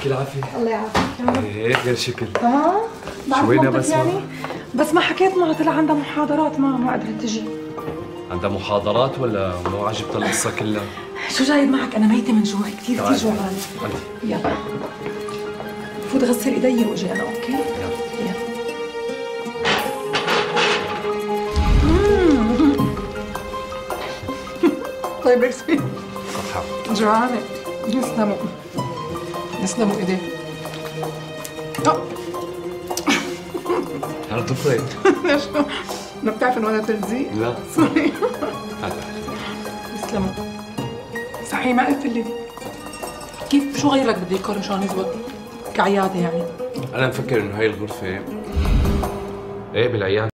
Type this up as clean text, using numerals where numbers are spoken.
يعطيك العافية. الله يعافيك. ايه غير شكل. تمام. شو وينها بسمة؟ يعني بس ما حكيت معها، طلع عندها محاضرات ما قدرت تجي. عندها محاضرات ولا مو عاجبتها القصة كلها؟ شو جايب معك؟ أنا ميتة من جوع، كثير جوعانة. يلا فوت غسل إيدي وأجي أنا، أوكي؟ يلا. طيب ارسمي. جوعانة. يسلموا ايديك. أنا ضفرت. ليش؟ ما بتعرف انه انا تلزيق؟ لا. سوري. يسلموا. صحيح ما قلت لي كيف شو غير لك بالديكور مشان يزبط كعيادة يعني؟ أنا مفكر إنه هاي الغرفة إيه بالعيادة